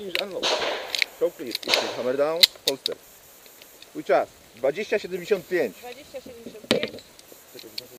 Finish unload. Show clear. Hammer down. Holster. Twój czas. 20:75. 20:75.